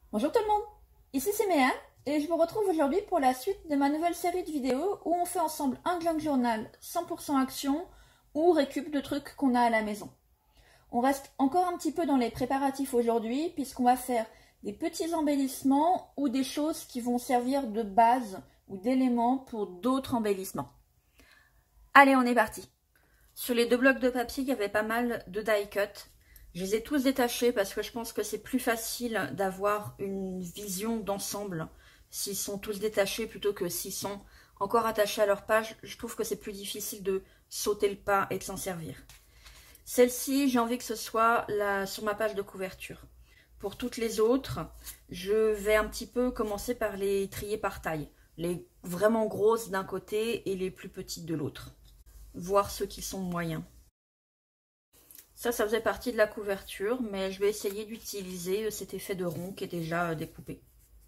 Bonjour tout le monde, ici c'est Méa et je vous retrouve aujourd'hui pour la suite de ma nouvelle série de vidéos où on fait ensemble un junk journal 100% action ou récup de trucs qu'on a à la maison. On reste encore un petit peu dans les préparatifs aujourd'hui puisqu'on va faire des petits embellissements ou des choses qui vont servir de base ou d'éléments pour d'autres embellissements. Allez, on est parti. Sur les 2 blocs de papier, il y avait pas mal de die cut. Je les ai tous détachés parce que je pense que c'est plus facile d'avoir une vision d'ensemble s'ils sont tous détachés plutôt que s'ils sont encore attachés à leur page. Je trouve que c'est plus difficile de sauter le pas et de s'en servir. Celle-ci, j'ai envie que ce soit sur ma page de couverture. Pour toutes les autres, je vais un petit peu commencer par les trier par taille. Les vraiment grosses d'un côté et les plus petites de l'autre. Voir ceux qui sont moyens. Ça faisait partie de la couverture, mais je vais essayer d'utiliser cet effet de rond qui est déjà découpé.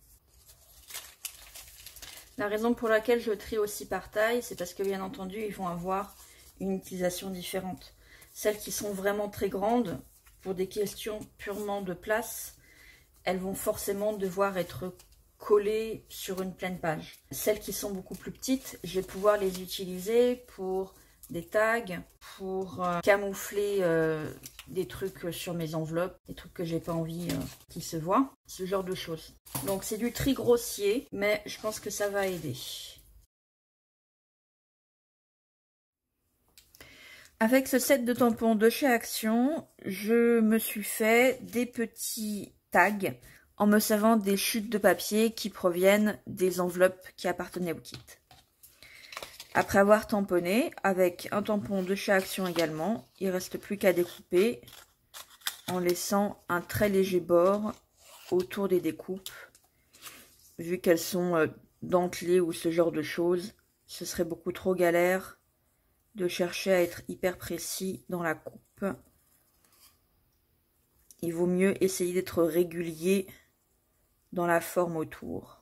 La raison pour laquelle je trie aussi par taille, c'est parce que bien entendu, ils vont avoir une utilisation différente. Celles qui sont vraiment très grandes, pour des questions purement de place, elles vont forcément devoir être collées sur une pleine page. Celles qui sont beaucoup plus petites, je vais pouvoir les utiliser pour des tags, pour camoufler des trucs sur mes enveloppes, des trucs que j'ai pas envie qu'ils se voient, ce genre de choses. Donc c'est du tri grossier, mais je pense que ça va aider. Avec ce set de tampons de chez Action, je me suis fait des petits tags en me servant des chutes de papier qui proviennent des enveloppes qui appartenaient au kit. Après avoir tamponné, avec un tampon de chez Action également, il ne reste plus qu'à découper en laissant un très léger bord autour des découpes. Vu qu'elles sont dentelées ou ce genre de choses, ce serait beaucoup trop galère de chercher à être hyper précis dans la coupe. Il vaut mieux essayer d'être régulier dans la forme autour.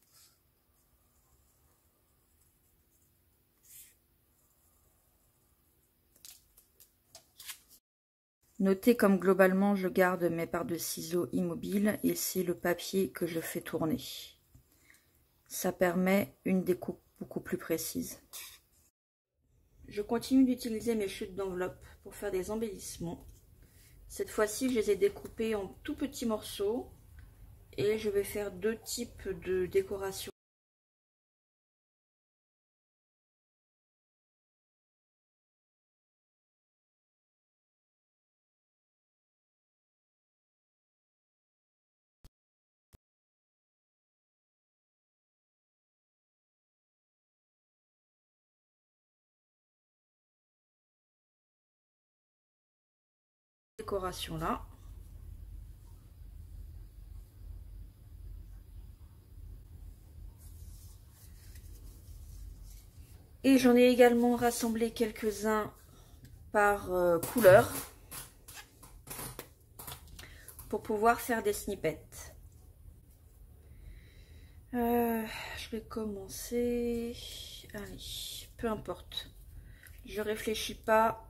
Notez comme globalement je garde mes parts de ciseaux immobiles et c'est le papier que je fais tourner. Ça permet une découpe beaucoup plus précise. Je continue d'utiliser mes chutes d'enveloppe pour faire des embellissements. Cette fois-ci, je les ai découpés en tout petits morceaux et je vais faire 2 types de décoration. Décoration là. Et j'en ai également rassemblé quelques-uns par couleur pour pouvoir faire des snippets. Je vais commencer. Allez, peu importe. Je réfléchis pas,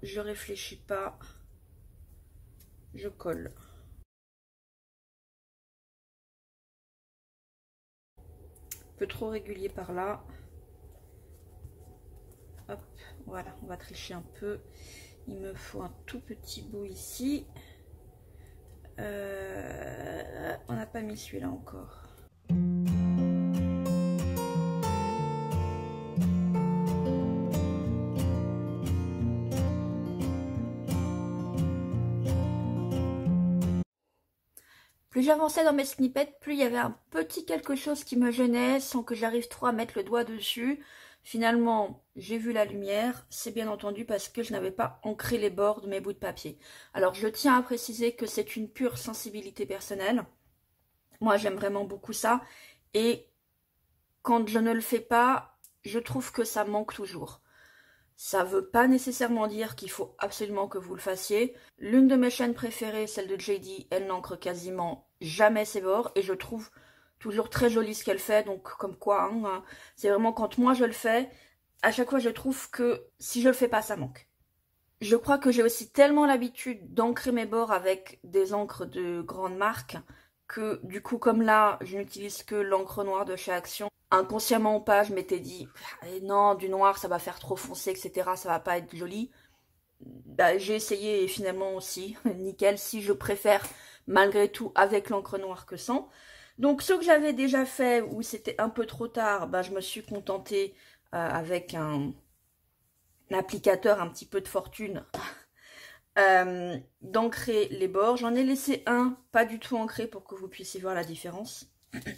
je colle. Un peu trop régulier par là. Hop, voilà, on va tricher un peu. Il me faut un tout petit bout ici. On n'a pas mis celui-là encore. Plus j'avançais dans mes snippets, plus il y avait un petit quelque chose qui me gênait sans que j'arrive trop à mettre le doigt dessus. Finalement, j'ai vu la lumière, c'est bien entendu parce que je n'avais pas ancré les bords de mes bouts de papier. Alors je tiens à préciser que c'est une pure sensibilité personnelle. Moi j'aime vraiment beaucoup ça et quand je ne le fais pas, je trouve que ça manque toujours. Ça ne veut pas nécessairement dire qu'il faut absolument que vous le fassiez. L'une de mes chaînes préférées, celle de JD, elle n'encre quasiment jamais ses bords et je trouve toujours très joli ce qu'elle fait, donc comme quoi, hein, c'est vraiment quand moi je le fais, à chaque fois je trouve que si je le fais pas, ça manque. Je crois que j'ai aussi tellement l'habitude d'ancrer mes bords avec des encres de grande marque que du coup comme là je n'utilise que l'encre noire de chez Action, inconsciemment ou pas je m'étais dit non, du noir ça va faire trop foncé, etc., ça va pas être joli. Bah, j'ai essayé et finalement aussi nickel, si je préfère malgré tout avec l'encre noire que sans. Donc ce que j'avais déjà fait où c'était un peu trop tard, bah, je me suis contentée avec un applicateur un petit peu de fortune d'ancrer les bords. J'en ai laissé un pas du tout ancré pour que vous puissiez voir la différence.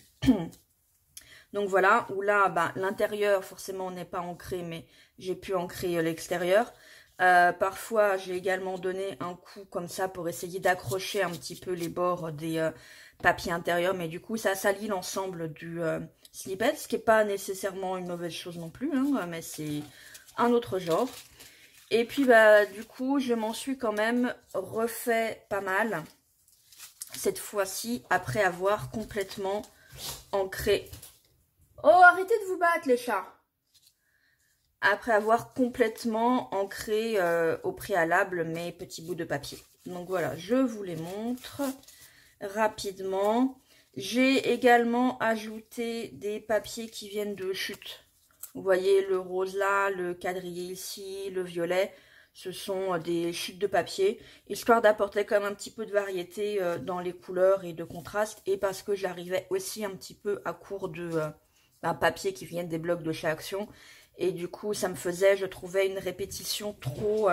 Donc voilà, où là, bah, l'intérieur, forcément, n'est pas ancré, mais j'ai pu ancrer l'extérieur. Parfois, j'ai également donné un coup comme ça pour essayer d'accrocher un petit peu les bords des papiers intérieurs, mais du coup, ça salit l'ensemble du snippet, ce qui n'est pas nécessairement une mauvaise chose non plus, hein, mais c'est un autre genre. Et puis, bah, du coup, je m'en suis quand même refait pas mal, cette fois-ci, après avoir complètement ancré. Oh, arrêtez de vous battre, les chats! Après avoir complètement ancré au préalable mes petits bouts de papier. Donc voilà, je vous les montre rapidement. J'ai également ajouté des papiers qui viennent de Chute. Vous voyez le rose là, le quadrillé ici, le violet. Ce sont des chutes de papier, histoire d'apporter quand même un petit peu de variété dans les couleurs et de contraste. Et parce que j'arrivais aussi un petit peu à court de papier qui viennent des blocs de chez Action. Et du coup, ça me faisait, je trouvais, une répétition trop...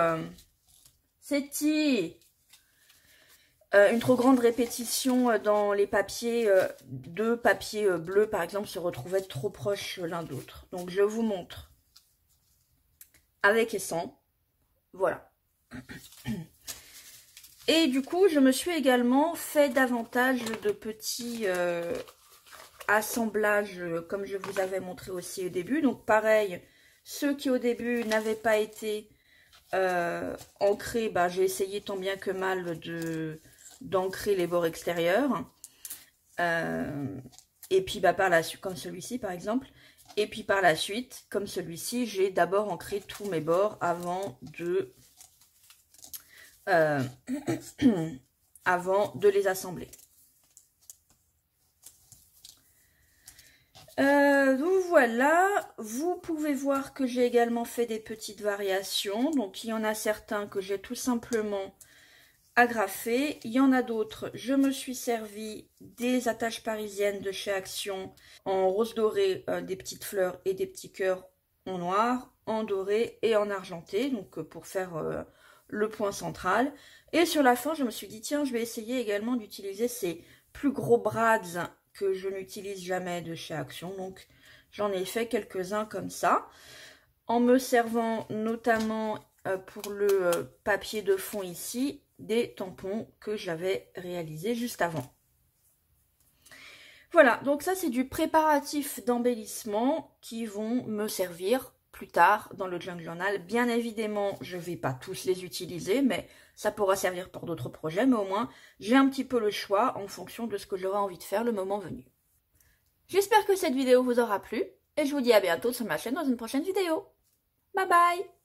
une trop grande répétition dans les papiers. Deux papiers bleus, par exemple, se retrouvaient trop proches l'un d'autre. Donc, je vous montre avec et sans. Voilà. Et du coup, je me suis également fait davantage de petits assemblages, comme je vous avais montré aussi au début. Donc, pareil... Ceux qui au début n'avaient pas été ancrés, bah, j'ai essayé tant bien que mal d'ancrer les bords extérieurs. Et puis bah, par la suite, comme celui-ci par exemple. Et puis par la suite, comme celui-ci, j'ai d'abord ancré tous mes bords avant de les assembler. Donc voilà, vous pouvez voir que j'ai également fait des petites variations. Donc il y en a certains que j'ai tout simplement agrafés. Il y en a d'autres, je me suis servi des attaches parisiennes de chez Action en rose doré, des petites fleurs et des petits cœurs en noir, en doré et en argenté. Donc pour faire le point central. Et sur la fin, je me suis dit, tiens, je vais essayer également d'utiliser ces plus gros brads que je n'utilise jamais de chez Action. Donc, j'en ai fait quelques-uns comme ça, en me servant notamment pour le papier de fond ici, des tampons que j'avais réalisés juste avant. Voilà, donc ça c'est du préparatif d'embellissement qui vont me servir plus tard dans le Junk Journal. Bien évidemment, je ne vais pas tous les utiliser, mais ça pourra servir pour d'autres projets. Mais au moins, j'ai un petit peu le choix en fonction de ce que j'aurai envie de faire le moment venu. J'espère que cette vidéo vous aura plu et je vous dis à bientôt sur ma chaîne dans une prochaine vidéo. Bye bye!